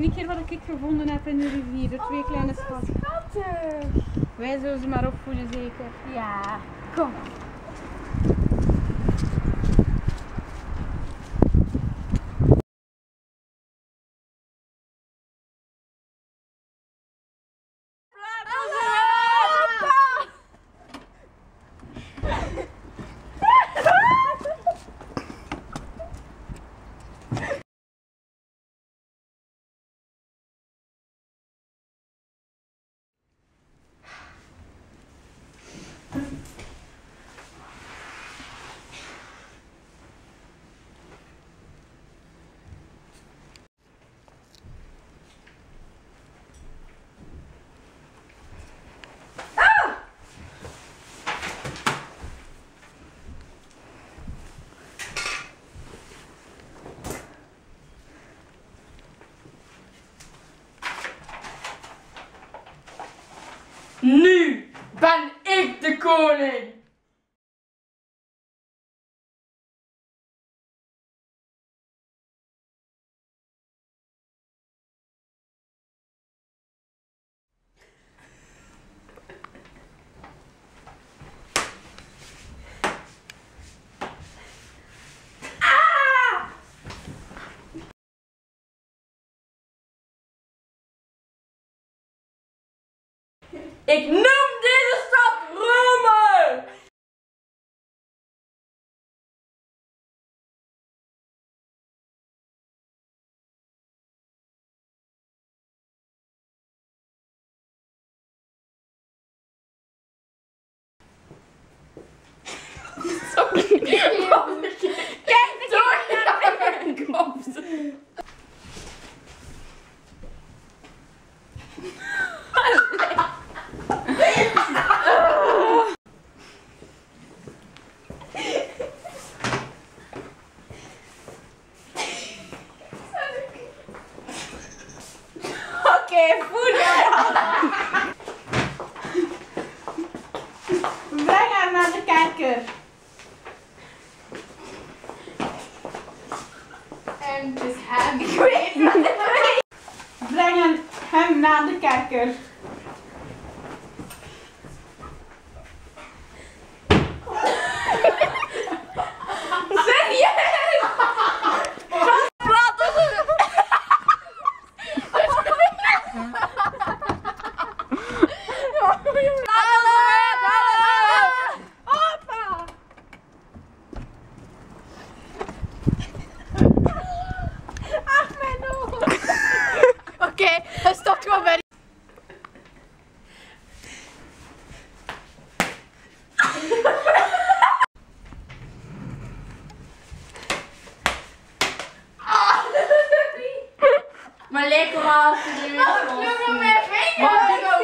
ene keer wat ik gevonden heb in de rivier. De 2 kleine schatten. Schattig. Wij zullen ze maar opvoeden zeker. Ja, kom. Nu ben ik de koning! Ik noem deze stad Rome! Sorry. Kijk, door je kop. Oké, voeding! Breng haar naar de kerker. En het is hem. Ik weet het. Breng hem naar de kerker. Oké, het stopt gewoon bij. Maar lekker was het. Wat doe je met mijn vinger?